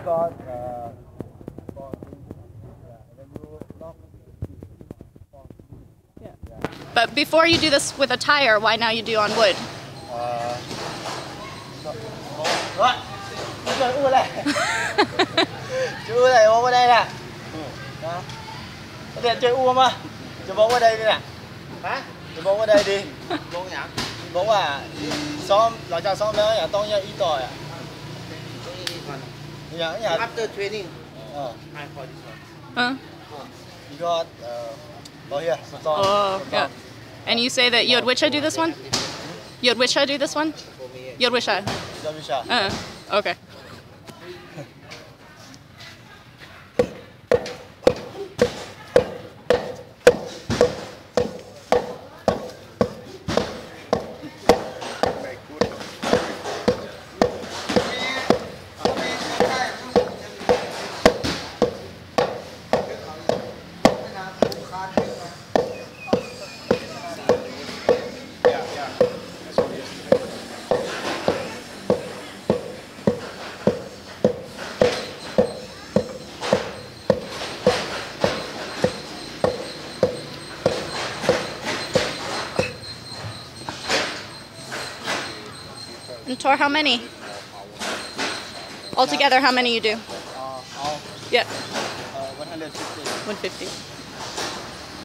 got yeah. But before you do this with a tire, why now you do on wood? Chơi u đây. Chơi u này bóng qua đây nè. Đó. Có thể chơi u mà. Chơi bóng qua đây đi nè. Hả? Chơi bóng qua đây đi. Bóng nhá. Bóng à.ซ้อม หลังจากซ้อมแล้วอย่าต้องอีต่อยอ่ะ อย่า After training, I call this one. Huh? You got here. Oh, yeah. And you say that Yodwicha do this one? Yodwicha do this one? Yodwicha. Yodwicha. Okay. And Tor, how many? Altogether, how many you do? All? Yeah. 150. 150.